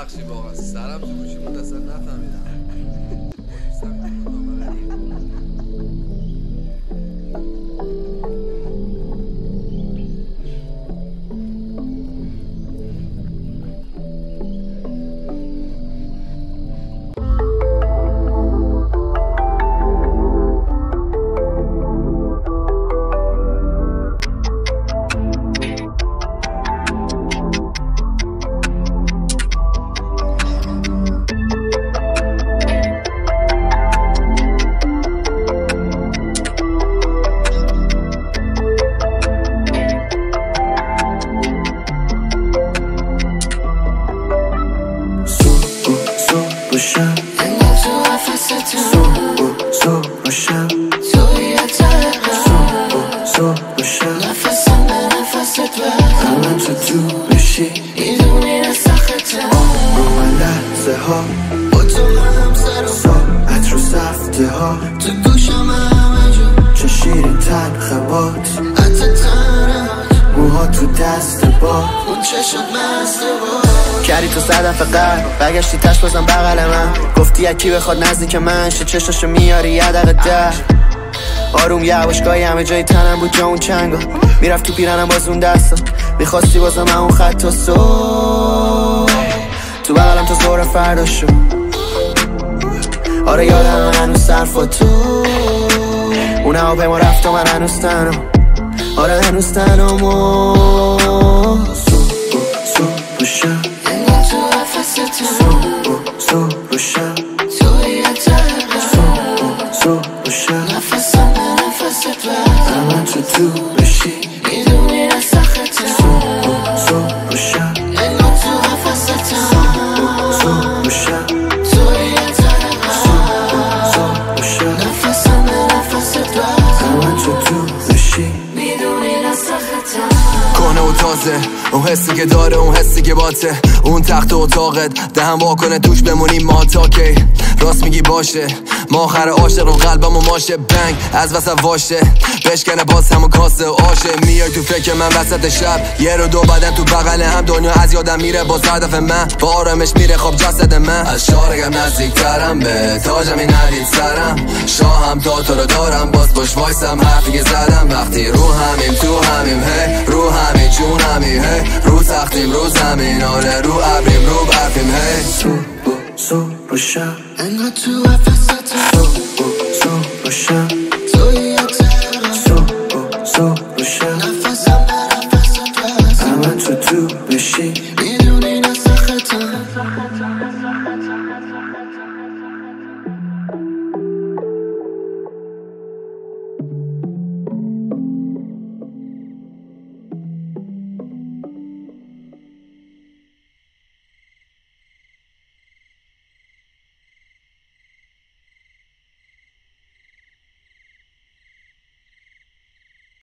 ببخشید واقعا سرم تو گوشی بود اصلا نفهمیدم. کردی تو صدف قرد برگشتی تش بازم بغل من گفتی یکی بخواد نزدیک من شه چشاشو میاری یه دقیقه در آروم یواشگاهی همه جای تنم بود جا اون چنگا میرفت تو پیرنم باز اون دستا میخواستی بازم همون خط و تو بغلم تا زور فردا شو آره یادم هنوز صرف و تو اون هواپیما رفت و من هنوز تنم آره هنوز تنم و باشم صبح باشم توی صبح باشم نفسم به نفست من تو بشی میدونی نسخته صبح باشم انگار تو نفستم صبح باشم توی صبح باشم نفسم به نفست من تو بشی میدونی نسختم کنه و تازه اون حسی که داره اون حسی که باته اون تخت و اتاقت دهم واکنه توش بمونیم ما تا کی راست میگی باشه ما آخر عاشق رو قلبم و ماشه بنگ از وسط واشه بشکنه باز همون کاسه و آشه میای تو فکر من وسط شب یه رو دو بدن تو بغل هم دنیا از یادم میره باز هدف من با آرامش میره خواب جسد من از شارگم نزدیکترم به تاجم این ندید سرم شاهم تا تو رو دارم باز پشت وایسم حرفی که زدم وقتی رو همیم تو همیم هی رو همین جون همی هی رو تختیم رو زمین آره رو ابریم رو برفیم هی صبح باشم انگار تو نفستم صبح باشم توی صبح باشم نفسم به نفست من تو بشی میدونی نسختم